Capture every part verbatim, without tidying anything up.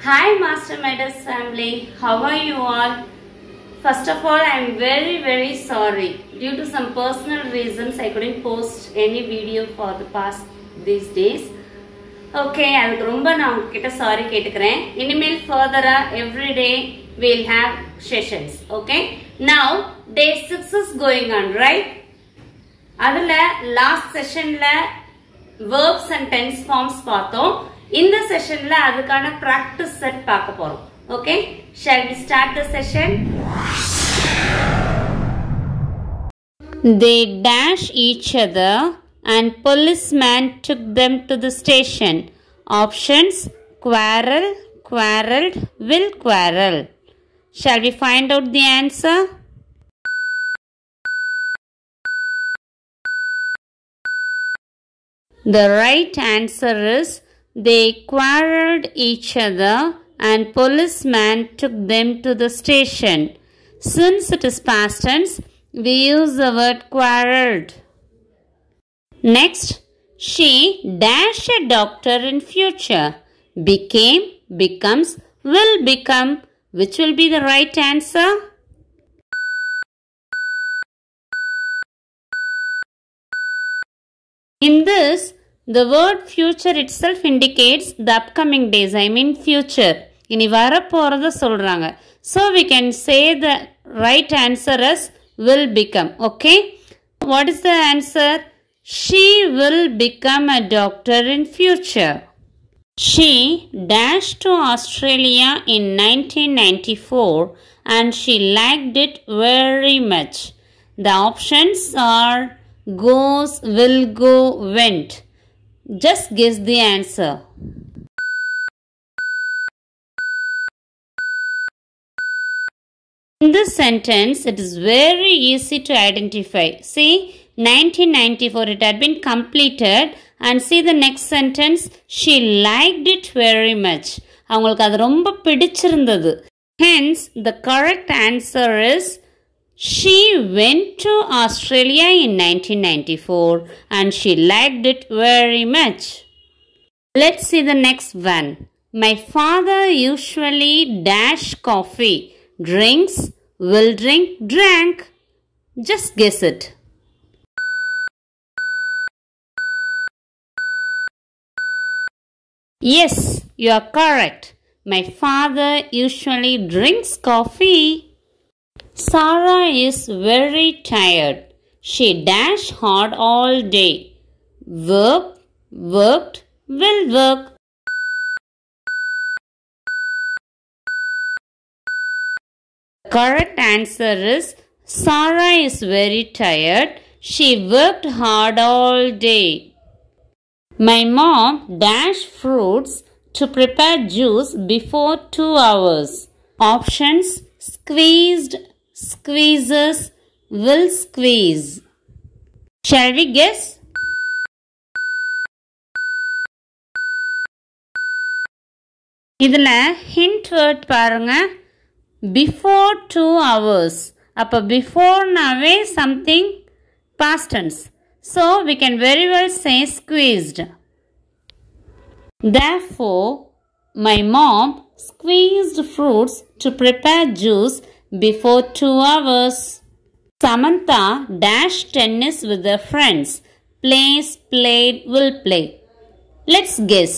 Hi Master Matters family, how are you all? First of all, I am very very sorry. Due to some personal reasons, I couldn't post any video for the past these days. Okay, அதுக்கு ரொம்ப நான் உங்ககிட்ட sorry கேட்டுக்கிறேன். இனிமேல் further every day we'll have sessions. Okay, now day six is going on, right? அதுல last sessionல verbs and tense forms பார்த்தோம். இந்த sessionல அதுக்கான practice set பார்க்க போறோம். Okay, shall we start the session? They dash each other and policeman took them to the station. Options: quarrel, quarreled, will quarrel. Shall we find out the answer? The right answer is they quarreled each other and policeman took them to the station. Since it is past tense, we use the word quarreled. Next, she dash a doctor in future. Became, becomes, will become. Which will be the right answer? In this, the word future itself indicates the upcoming days. I mean future. இனி வரப்போறத சொல்றாங்க. So we can say the right answer as will become. Okay. What is the answer? She will become a doctor in future. She dashed to Australia in nineteen ninety-four and she liked it very much. The options are goes, will go, went. Just guess the answer. In this sentence, it is very easy to identify. See, nineteen ninety-four, it had been completed. And see the next sentence, she liked it very much. அவங்களுக்கு அது ரொம்ப பிடிச்சிருந்தது. Hence, the correct answer is she went to Australia in nineteen ninety-four and she liked it very much. Let's see the next one. My father usually dash coffee. Drinks, will drink, drank. Just guess it. Yes, you are correct. My father usually drinks coffee. Sarah is very tired. She dashed hard all day. Work, worked, will work. The correct answer is Sarah is very tired. She worked hard all day. My mom dashed fruits to prepare juice before two hours. Options: squeezed, squeezes, will squeeze. Shall we guess? இதுல hint word பாருங்க. Before two hours. அப்ப before நாவே something past tense. So, we can very well say squeezed. Therefore, my mom squeezed fruits to prepare juice before two hours. Samantha dashed tennis with her friends. Plays, played, will play. Let's guess.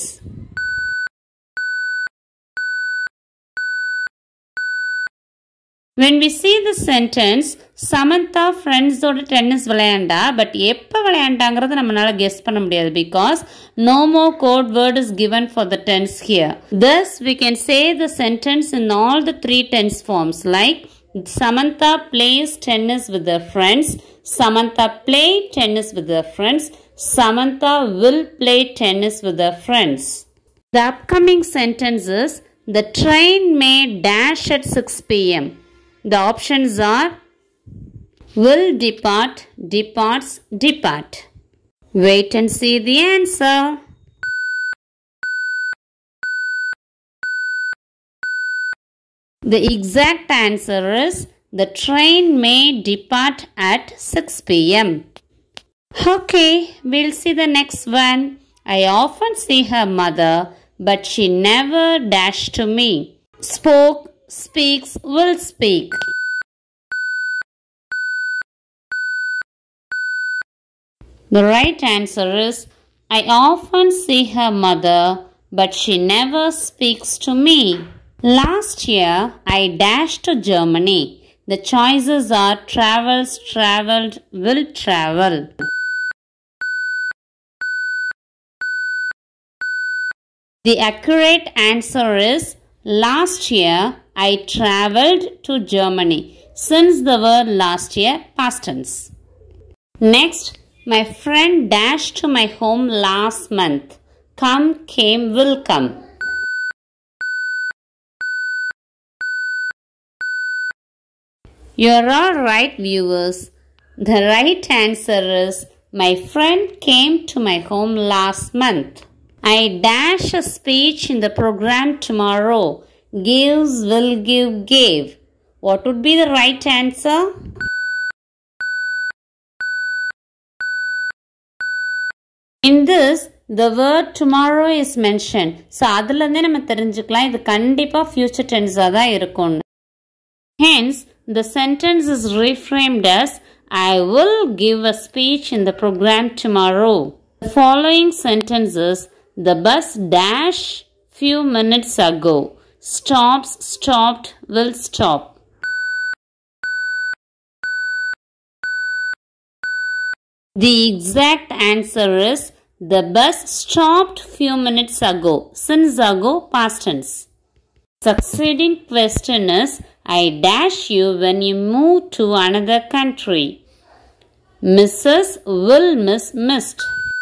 When we see the sentence, Samantha friends oda tennis விளையாண்டா, but எப்ப விளையாண்டாங்கிறது நம்மளால guess பண்ண முடியாது because no more code word is given for the tense here. Thus, we can say the sentence in all the three tense forms like Samantha plays tennis with her friends, Samantha played tennis with her friends, Samantha will play tennis with her friends. The upcoming sentence is the train may dash at six p m The options are will depart, departs, depart. Wait and see the answer. The exact answer is the train may depart at six p m Okay, we'll see the next one. I often see her mother but she never dashed to me. Spoke, speaks, will speak. The right answer is, I often see her mother, but she never speaks to me. Last year, I dashed to Germany. The choices are travels, travelled, will travel. The accurate answer is, last year I travelled to Germany. Since the word last year, past tense. Next, my friend dashed to my home last month. Come, came, will come. You are all right, viewers. The right answer is, my friend came to my home last month. I dash a speech in the program tomorrow. Gives, will give, gave. What would be the right answer? In this, the word tomorrow is mentioned. So, adilande nama therinjikalam idu kandipa future tense ah da irukum. Hence, the sentence is reframed as, I will give a speech in the program tomorrow. The following sentences, the bus dash few minutes ago. Stops, stopped, will stop. The exact answer is, the bus stopped few minutes ago. Since ago, past tense. Succeeding question is, I dash you when you move to another country. Missus will miss missed.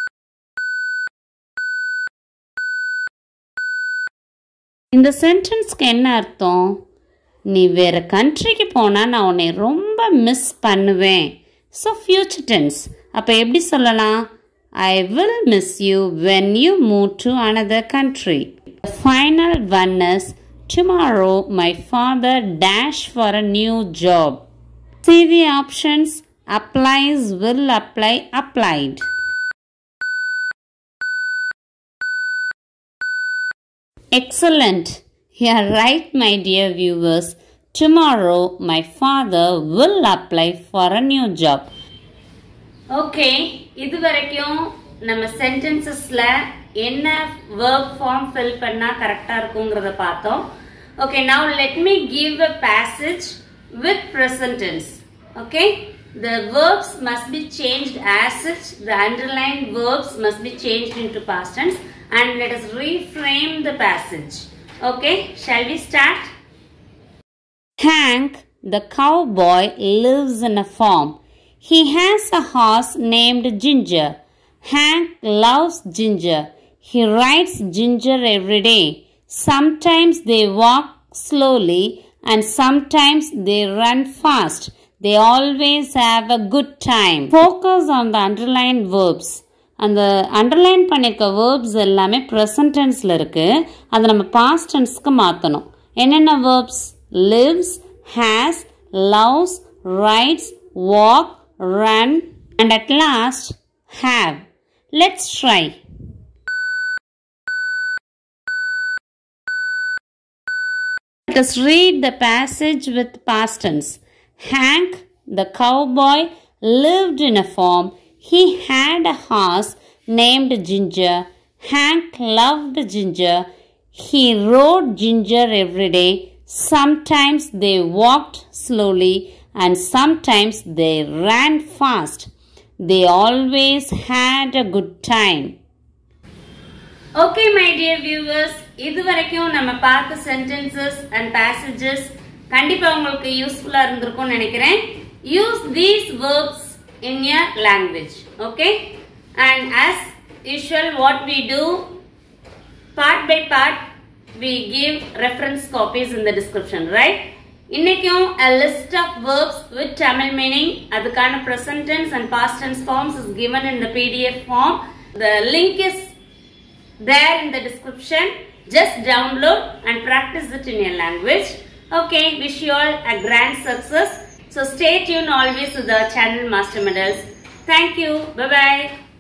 In the sentence என்ன அர்த்தம்? நீ வேற கண்ட்ரிக்கு போனா நான் உன்னை ரொம்ப miss பண்ணுவேன். So future tense. அப்ப எப்படி சொல்லலாம்? I will miss you when you move to another country. The final one is, tomorrow my father dash for a new job. See the options. Applies, will apply, applied. Excellent. You are right, my dear viewers. Tomorrow my father will apply for a new job. Okay, இது வரைக்கும் நம்ம sentencesல என்ன verb form fill பண்ணா கரெக்ட்டா இருக்கும்ங்கறத பார்த்தோம். Okay, now let me give a passage with present tense. Okay, the verbs must be changed as such. The underlined verbs must be changed into past tense, and let us reframe the passage. Okay, shall we start? Hank, the cowboy, lives in a farm. He has a horse named Ginger. Hank loves Ginger. He rides Ginger every day. Sometimes they walk slowly and sometimes they run fast. They always have a good time. Focus on the underlined verbs. And the underline பண்ணிருக்க verbs எல்லாமே present tenseல இருக்கு. அது நம்ம past tenseக்கு மாத்தணும். என்னென்ன verbs? Lives, has, loves, rides, walk, run, and at last, have. Let's try. Let us read the passage with past tense. Hank, the cowboy, lived in a farm. He had a horse named Ginger. Hank loved Ginger. He rode Ginger every day. Sometimes they walked slowly and sometimes they ran fast. They always had a good time. Okay, my dear viewers, இதுவரைக்கும் நம்ம பார்த்த sentences and passages கண்டிப்பா உங்களுக்கு யூஸ்ஃபுல்லா இருந்திருக்கும்னு நினைக்கிறேன். Use these verbs in your language. Okay? And as usual, what we do, part by part, we give reference copies in the description, right? இன்னைக்கும் a list of verbs with Tamil meaning, அதுக்கான present tense and past tense forms is given in the P D F form. The link is there in the description. Just download and practice it in your language. Okay, wish you all a grand success. So stay tuned always to the channel Master Medals. Thank you. Bye bye.